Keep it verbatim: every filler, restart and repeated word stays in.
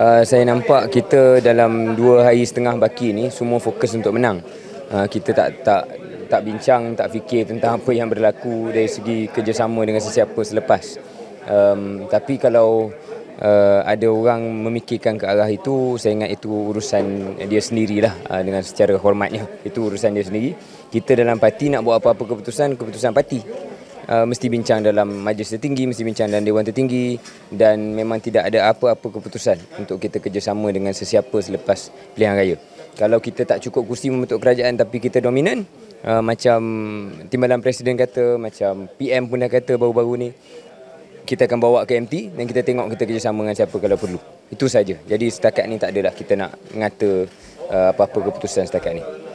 Uh, saya nampak kita dalam dua hari setengah baki ni semua fokus untuk menang. Uh, kita tak tak tak bincang, tak fikir tentang apa yang berlaku dari segi kerjasama dengan sesiapa selepas. Um, tapi kalau uh, ada orang memikirkan ke arah itu, saya ingat itu urusan dia sendirilah, uh, dengan secara hormatnya. Itu urusan dia sendiri. Kita dalam parti nak buat apa-apa keputusan, keputusan parti. Uh, mesti bincang dalam majlis tertinggi, mesti bincang dalam Dewan Tertinggi, dan memang tidak ada apa-apa keputusan untuk kita kerjasama dengan sesiapa selepas pilihan raya. Kalau kita tak cukup kursi membentuk kerajaan tapi kita dominan, uh, macam Timbalan Presiden kata, macam P M pun dah kata baru-baru ni, kita akan bawa ke M T dan kita tengok kita kerjasama dengan siapa kalau perlu. Itu saja. Jadi setakat ni tak adalah kita nak ngata uh, apa-apa keputusan setakat ni.